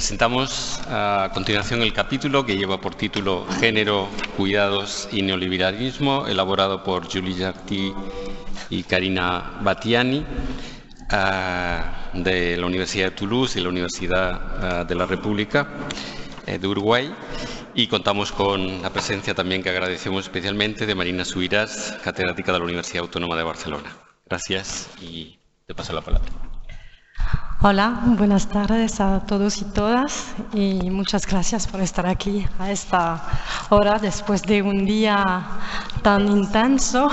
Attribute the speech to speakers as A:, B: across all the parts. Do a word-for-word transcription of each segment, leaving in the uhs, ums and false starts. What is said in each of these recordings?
A: presentamos a continuación el capítulo que lleva por título Género, Cuidados y Neoliberalismo, elaborado por Julie Jarty y Karina Batiani, uh, de la Universidad de Toulouse y la Universidad uh, de la República eh, de Uruguay. Y contamos con la presencia también, que agradecemos especialmente, de Marina Subirats, catedrática de la Universidad Autónoma de Barcelona. Gracias y te paso la palabra.
B: Hola, buenas tardes a todos y todas y muchas gracias por estar aquí a esta hora después de un día tan intenso.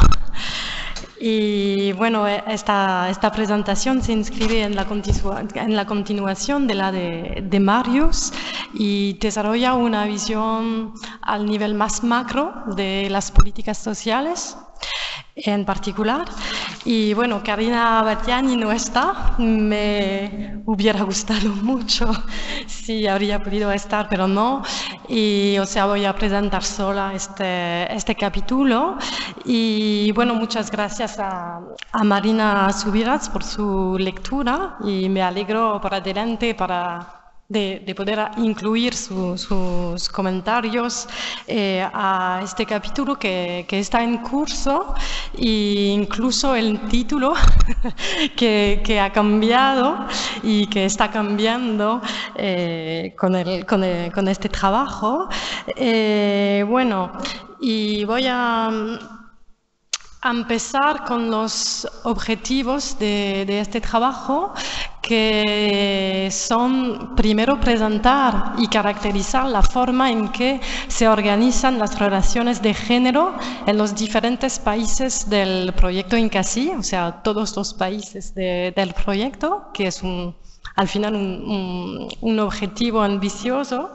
B: Y bueno, esta, esta presentación se inscribe en la, en la continuación de la de, de Marius y desarrolla una visión al nivel más macro de las políticas sociales en particular. Y bueno, Karina Batiani no está, me hubiera gustado mucho si habría podido estar, pero no. Y o sea, voy a presentar sola este, este capítulo. Y bueno, muchas gracias a, a Marina Subirats por su lectura y me alegro por adelante para De, de poder incluir su, sus comentarios eh, a este capítulo que, que está en curso, e incluso el título que, que ha cambiado y que está cambiando eh, con, el, con, el, con este trabajo. Eh, bueno, y voy a... A empezar con los objetivos de, de este trabajo, que son primero presentar y caracterizar la forma en que se organizan las relaciones de género en los diferentes países del proyecto INCASI, o sea, todos los países de, del proyecto, que es un, al final un, un, un objetivo ambicioso.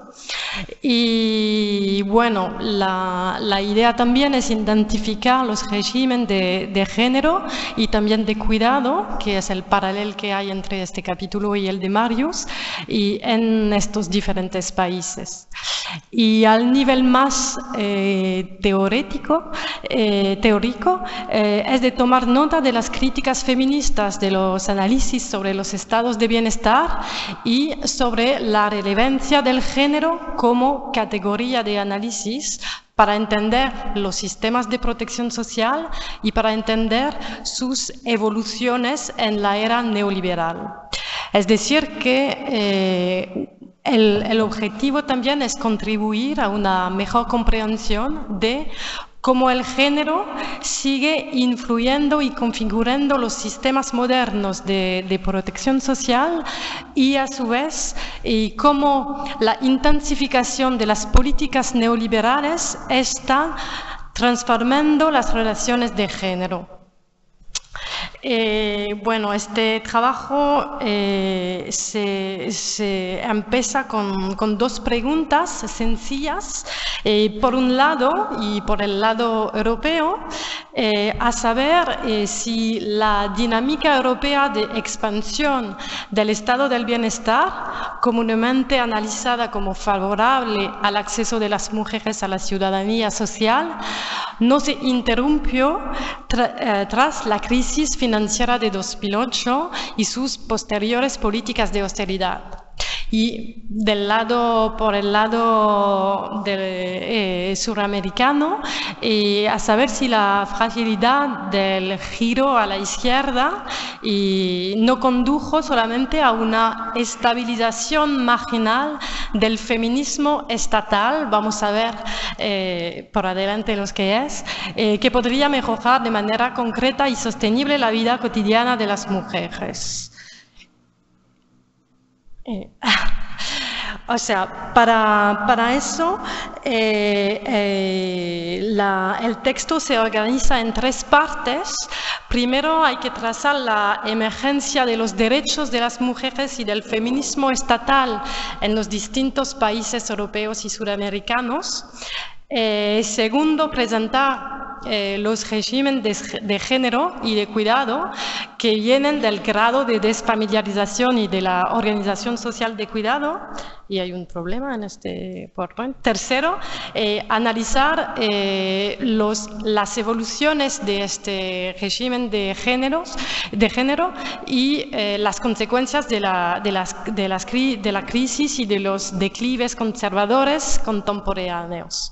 B: Y bueno, la, la idea también es identificar los regímenes de, de género y también de cuidado, que es el paralelo que hay entre este capítulo y el de Marius, y en estos diferentes países. Y al nivel más eh, teórico, eh, teórico eh, es de tomar nota de las críticas feministas, de los análisis sobre los estados de bienestar y sobre la relevancia del género como categoría de análisis para entender los sistemas de protección social y para entender sus evoluciones en la era neoliberal. Es decir, que eh, el, el objetivo también es contribuir a una mejor comprensión de cómo el género sigue influyendo y configurando los sistemas modernos de, de protección social y a su vez y cómo la intensificación de las políticas neoliberales está transformando las relaciones de género. Eh, bueno, este trabajo eh, se, se empieza con, con dos preguntas sencillas. Eh, por un lado, y por el lado europeo, eh, a saber eh, si la dinámica europea de expansión del estado del bienestar, comúnmente analizada como favorable al acceso de las mujeres a la ciudadanía social, no se interrumpió tra eh, tras la crisis financiera de dos mil ocho y sus posteriores políticas de austeridad. Y del lado, por el lado del, eh, suramericano, eh, a saber si la fragilidad del giro a la izquierda y no condujo solamente a una estabilización marginal del feminismo estatal, vamos a ver eh, por adelante lo que es, eh, que podría mejorar de manera concreta y sostenible la vida cotidiana de las mujeres. Eh, o sea, para, para eso eh, eh, la, el texto se organiza en tres partes. Primero hay que trazar la emergencia de los derechos de las mujeres y del feminismo estatal en los distintos países europeos y suramericanos. Eh, segundo, presentar eh, los regímenes de, de género y de cuidado que vienen del grado de desfamiliarización y de la organización social de cuidado. y hay un problema en este PowerPoint. Tercero, eh, analizar eh, los, las evoluciones de este régimen de, géneros, de género y eh, las consecuencias de la, de, las, de, las, de la crisis y de los declives conservadores contemporáneos.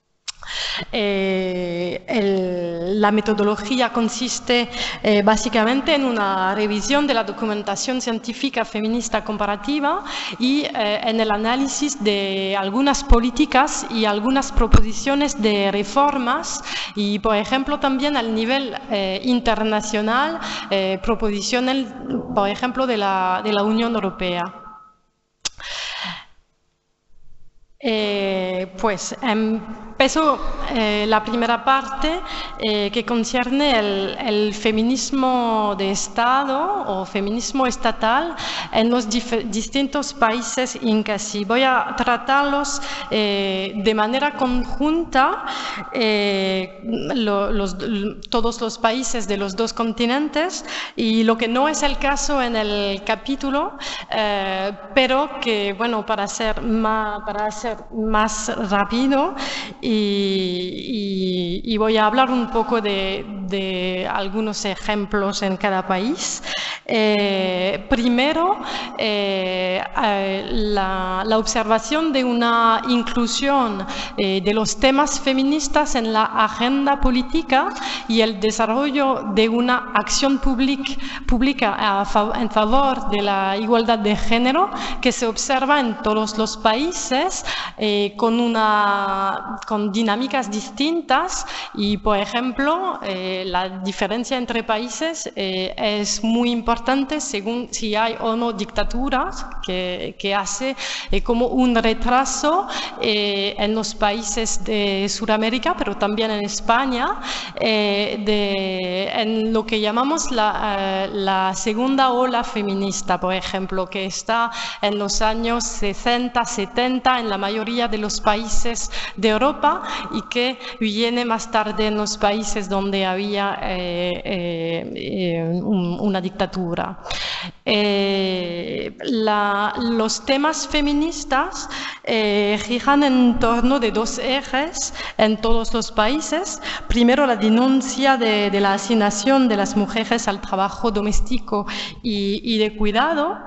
B: Eh, el, la metodología consiste eh, básicamente en una revisión de la documentación científica feminista comparativa y eh, en el análisis de algunas políticas y algunas proposiciones de reformas y, por ejemplo, también al nivel eh, internacional, eh, proposiciones, por ejemplo, de la, de la Unión Europea. Eh, pues empezó eh, la primera parte eh, que concierne el, el feminismo de Estado o feminismo estatal en los distintos países incas. Y voy a tratarlos eh, de manera conjunta, eh, lo, los, todos los países de los dos continentes, y lo que no es el caso en el capítulo, eh, pero que, bueno, para ser más, para ser más rápido y, y, y voy a hablar un poco de, de algunos ejemplos en cada país. Eh, primero, eh, eh, la, la observación de una inclusión eh, de los temas feministas en la agenda política y el desarrollo de una acción public, pública a fav en favor de la igualdad de género que se observa en todos los países eh, con, una, con dinámicas distintas y, por ejemplo, eh, la diferencia entre países eh, es muy importante según si hay o no dictaduras, que, que hace eh, como un retraso eh, en los países de Sudamérica, pero también en España, eh, de, en lo que llamamos la, eh, la segunda ola feminista, por ejemplo, que está en los años sesenta, setenta en la mayoría de los países de Europa y que viene más tarde en los países donde había eh, eh, eh, un, una dictadura. Eh, la, los temas feministas eh, giran en torno de dos ejes en todos los países. Primero, la denuncia de, de la asignación de las mujeres al trabajo doméstico y, y de cuidado,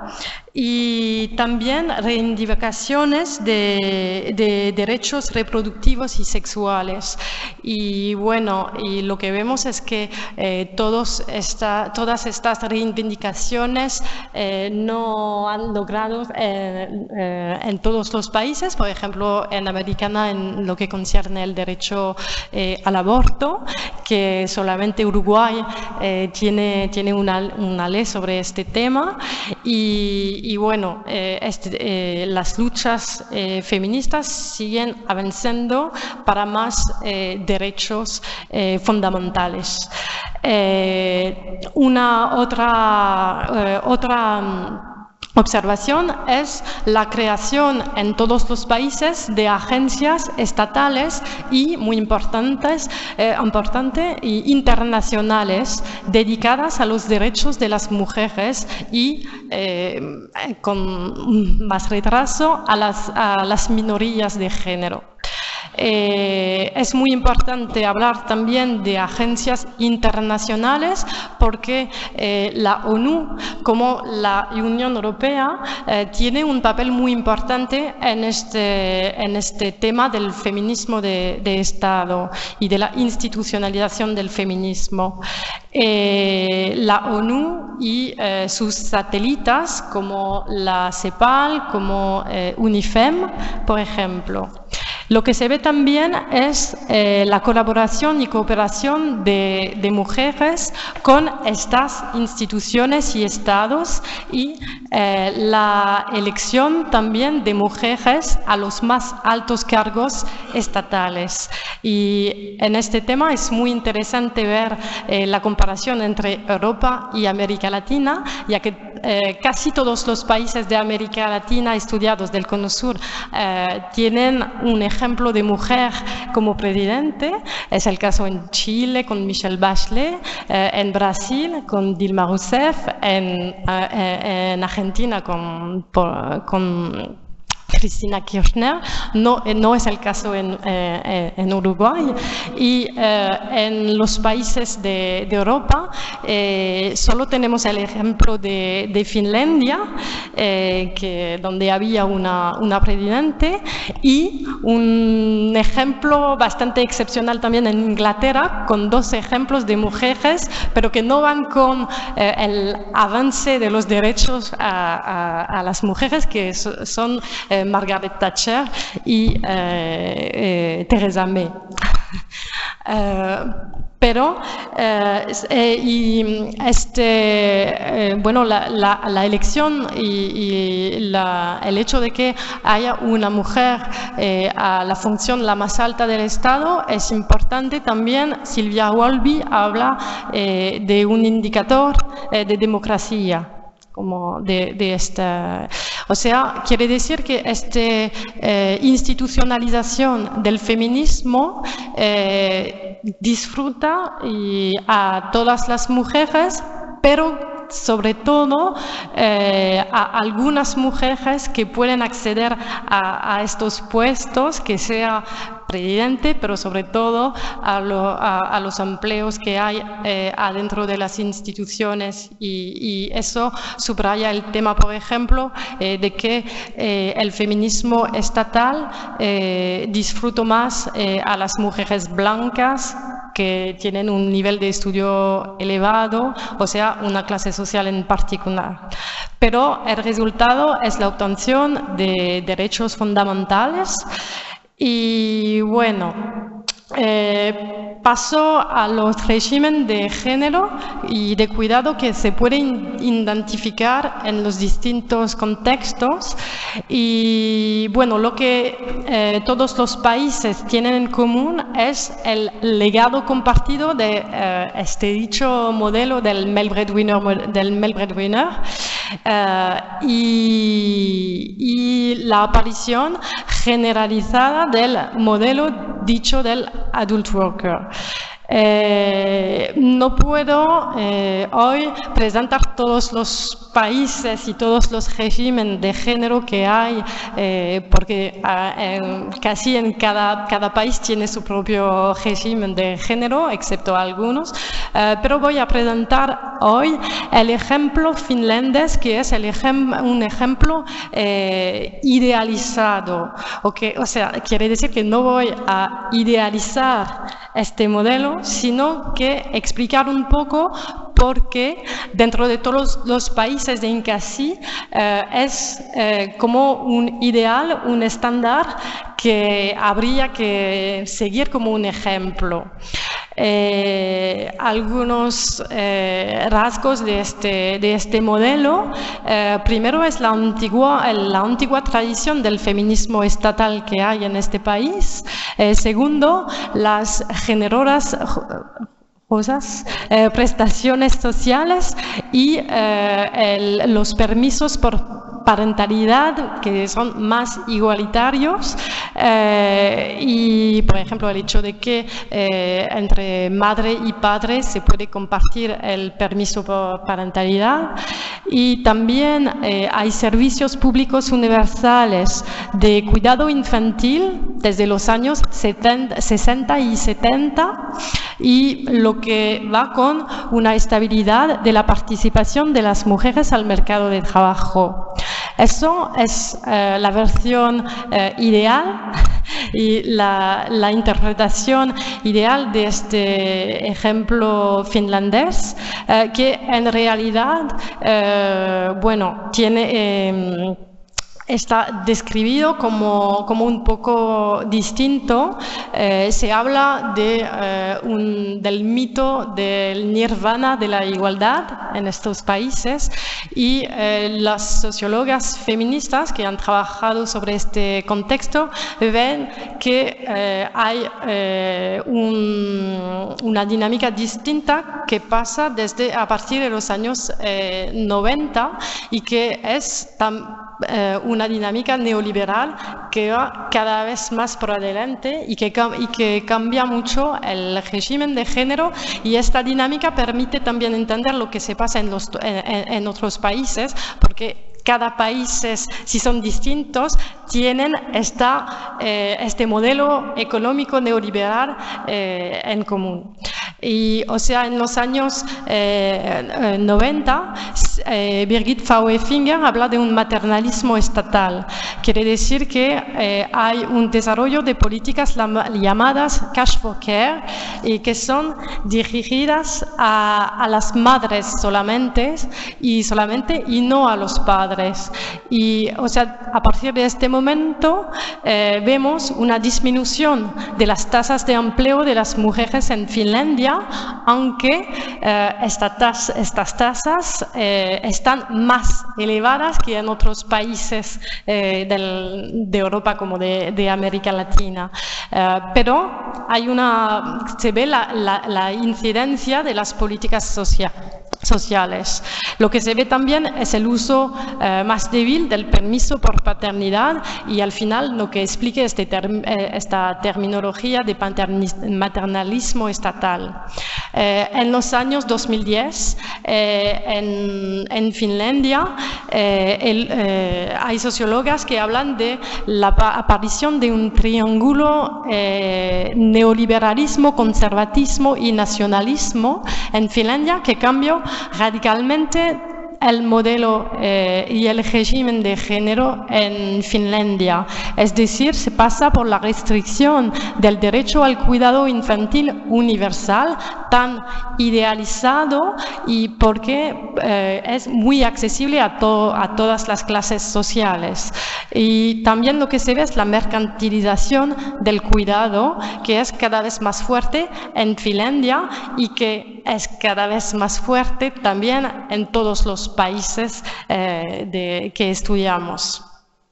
B: y también reivindicaciones de, de derechos reproductivos y sexuales. Y bueno, y lo que vemos es que eh, todos esta, todas estas reivindicaciones eh, no han logrado eh, eh, en todos los países, por ejemplo, en Americana en lo que concierne el derecho eh, al aborto, que solamente Uruguay eh, tiene, tiene una, una ley sobre este tema. Y, y bueno, eh, este, eh, las luchas eh, feministas siguen avanzando para más eh, derechos eh, fundamentales. Eh, una otra, eh, otra observación es la creación en todos los países de agencias estatales y muy importantes, eh, importante, y internacionales dedicadas a los derechos de las mujeres y eh, con más retraso a las, a las minorías de género. Eh, es muy importante hablar también de agencias internacionales porque eh, la ONU como la Unión Europea eh, tiene un papel muy importante en este, en este tema del feminismo de, de Estado y de la institucionalización del feminismo. Eh, la ONU y eh, sus satélites como la CEPAL, como eh, UNIFEM, por ejemplo. Lo que se ve también es eh, la colaboración y cooperación de, de mujeres con estas instituciones y estados y eh, la elección también de mujeres a los más altos cargos estatales. Y en este tema es muy interesante ver eh, la comparación entre Europa y América Latina, ya que eh, casi todos los países de América Latina estudiados del Cono Sur eh, tienen un ejemplo ejemplo de mujer como presidente. Es el caso en Chile con Michelle Bachelet, eh, en Brasil con Dilma Rousseff, en, eh, en Argentina con, por, con Cristina Kirchner, no, no es el caso en, eh, en Uruguay, y eh, en los países de, de Europa eh, solo tenemos el ejemplo de, de Finlandia, eh, que, donde había una, una presidente, y un ejemplo bastante excepcional también en Inglaterra, con dos ejemplos de mujeres, pero que no van con eh, el avance de los derechos a, a, a las mujeres, que son eh, Margaret Thatcher y eh, eh, Theresa May. Uh, pero eh, eh, y este eh, bueno la, la, la elección y, y la, el hecho de que haya una mujer eh, a la función la más alta del Estado es importante. También Silvia Wolby habla eh, de un indicador eh, de democracia, como de, de esta, o sea, quiere decir que esta eh, institucionalización del feminismo eh, disfruta y a todas las mujeres, pero sobre todo eh, a algunas mujeres que pueden acceder a, a estos puestos, que sea presidente, pero sobre todo a, lo, a, a los empleos que hay eh, adentro de las instituciones, y, y eso subraya el tema, por ejemplo, eh, de que eh, el feminismo estatal eh, disfruta más eh, a las mujeres blancas que tienen un nivel de estudio elevado, o sea, una clase social en particular. Pero el resultado es la obtención de derechos fundamentales. Y bueno, eh, paso a los regímenes de género y de cuidado que se pueden identificar en los distintos contextos. Y bueno, lo que eh, todos los países tienen en común es el legado compartido de eh, este dicho modelo del male breadwinner, del male breadwinner eh, y, y la aparición generalizada del modelo dicho del adult worker. Eh, no puedo eh, hoy presentar todos los países y todos los regímenes de género que hay, eh, porque eh, casi en cada, cada país tiene su propio régimen de género, excepto algunos, eh, pero voy a presentar hoy el ejemplo finlandés, que es el ejem un ejemplo eh, idealizado, okay, o sea, quiere decir que no voy a idealizar este modelo, sino que explicar un poco por qué dentro de todos los países de Inkasi eh, es eh, como un ideal, un estándar que habría que seguir como un ejemplo. Eh, algunos eh, rasgos de este, de este modelo. Eh, primero es la antigua, la antigua tradición del feminismo estatal que hay en este país. Eh, segundo, las generosas cosas, eh, prestaciones sociales y eh, el, los permisos por parentalidad que son más igualitarios, eh, y por ejemplo el hecho de que eh, entre madre y padre se puede compartir el permiso por parentalidad, y también eh, hay servicios públicos universales de cuidado infantil desde los años setenta, sesenta y setenta, y lo que va con una estabilidad de la participación de las mujeres al mercado de trabajo. Eso es eh, la versión eh, ideal y la, la interpretación ideal de este ejemplo finlandés, eh, que en realidad, eh, bueno, tiene... Eh, está describido como, como un poco distinto. Eh, se habla de, eh, un, del mito del nirvana de la igualdad en estos países, y eh, las sociólogas feministas que han trabajado sobre este contexto ven que eh, hay eh, un, una dinámica distinta que pasa desde a partir de los años eh, noventa, y que es tan Eh, una dinámica neoliberal que va cada vez más por adelante y que, y que cambia mucho el régimen de género, y esta dinámica permite también entender lo que se pasa en, los, en, en otros países, porque cada país, si son distintos, tienen esta, eh, este modelo económico neoliberal eh, en común. Y, o sea, en los años eh, noventa, eh, Birgit Frauenfelder habla de un maternalismo estatal. Quiere decir que eh, hay un desarrollo de políticas llamadas cash for care y que son dirigidas a, a las madres solamente y solamente y no a los padres. Y, o sea, a partir de este momento eh, vemos una disminución de las tasas de empleo de las mujeres en Finlandia, aunque eh, esta tas, estas tasas eh, están más elevadas que en otros países eh, del, de Europa como de, de América Latina. Eh, pero hay una, se ve la, la, la incidencia de las políticas sociales. sociales. Lo que se ve también es el uso eh, más débil del permiso por paternidad y al final lo que explique este term, eh, esta terminología de maternalismo estatal. Eh, en los años dos mil diez, eh, en, en Finlandia, eh, el, eh, hay sociólogas que hablan de la aparición de un triángulo eh, neoliberalismo, conservatismo y nacionalismo en Finlandia que cambió radicalmente el modelo eh, y el régimen de género en Finlandia. Es decir, se pasa por la restricción del derecho al cuidado infantil universal, tan idealizado y porque eh, es muy accesible a, to a todas las clases sociales. Y también lo que se ve es la mercantilización del cuidado, que es cada vez más fuerte en Finlandia y que es cada vez más fuerte también en todos los países eh, de, que estudiamos.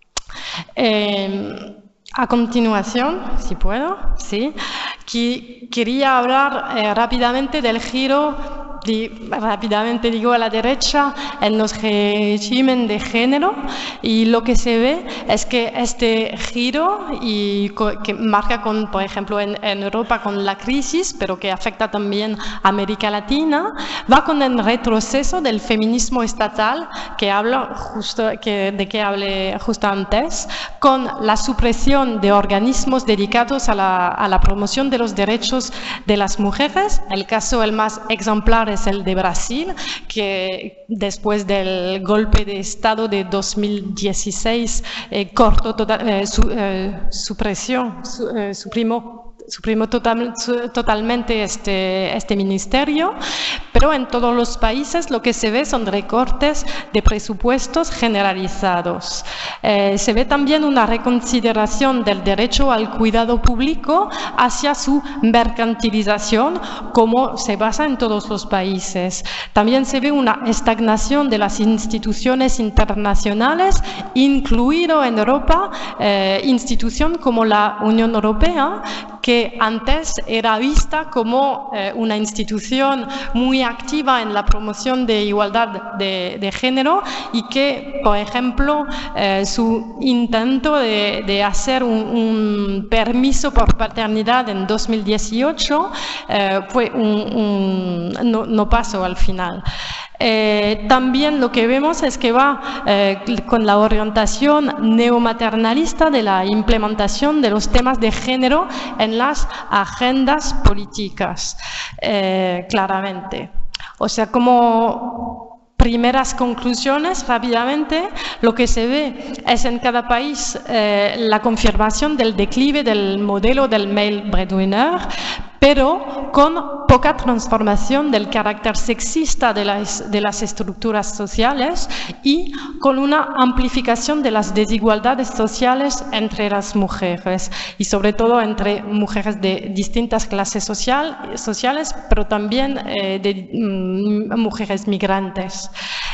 B: Eh, a continuación, si puedo, sí, que, quería hablar eh, rápidamente del giro, di, rápidamente digo a la derecha, en los regímenes de género, y lo que se ve es que este giro, y que marca, con, por ejemplo, en, en Europa con la crisis, pero que afecta también a América Latina, va con el retroceso del feminismo estatal, que hablo justo, que, de que hablé justo antes, con la supresión de organismos dedicados a la, a la promoción de los derechos de las mujeres. El caso el más ejemplar es el de Brasil, que después del golpe de Estado de dos mil dieciséis eh, cortó total, eh, su, eh, supresión, su, eh, suprimó suprimó total, totalmente este, este ministerio, pero en todos los países lo que se ve son recortes de presupuestos generalizados. Eh, se ve también una reconsideración del derecho al cuidado público hacia su mercantilización, como se basa en todos los países. También se ve una estagnación de las instituciones internacionales, incluido en Europa eh, instituciones como la Unión Europea, que antes era vista como eh, una institución muy activa en la promoción de igualdad de, de género y que, por ejemplo, eh, su intento de, de hacer un, un permiso por paternidad en dos mil dieciocho eh, fue un, un, no, no pasó al final. Eh, también lo que vemos es que va eh, con la orientación neomaternalista de la implementación de los temas de género en las agendas políticas, eh, claramente. O sea, como primeras conclusiones, rápidamente, lo que se ve es en cada país eh, la confirmación del declive del modelo del male breadwinner, pero con poca transformación del carácter sexista de las, de las estructuras sociales y con una amplificación de las desigualdades sociales entre las mujeres y sobre todo entre mujeres de distintas clases social, sociales, pero también eh, de mm, mujeres migrantes.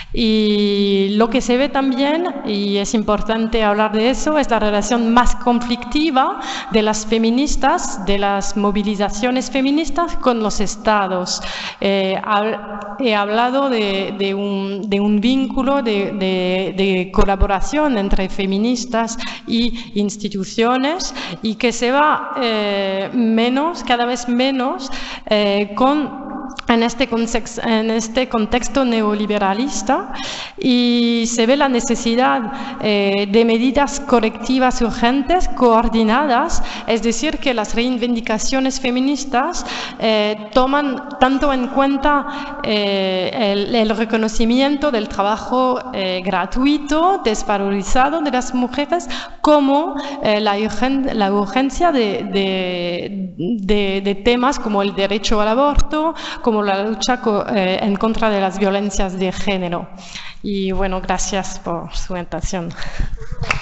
B: Y lo que se ve también, y es importante hablar de eso, es la relación más conflictiva de las feministas, de las movilizaciones feministas con los estados. Eh, he hablado de, de, un, de un vínculo de, de, de colaboración entre feministas y instituciones y que se va eh, menos, cada vez menos, eh, con en este, en este contexto neoliberalista y se ve la necesidad eh, de medidas correctivas urgentes, coordinadas, es decir, que las reivindicaciones feministas eh, toman tanto en cuenta eh, el, el reconocimiento del trabajo eh, gratuito, desvalorizado de las mujeres, como eh, la, urgen, la urgencia de, de, de, de temas como el derecho al aborto, como la lucha eh, en contra de las violencias de género. Y bueno, gracias por su atención.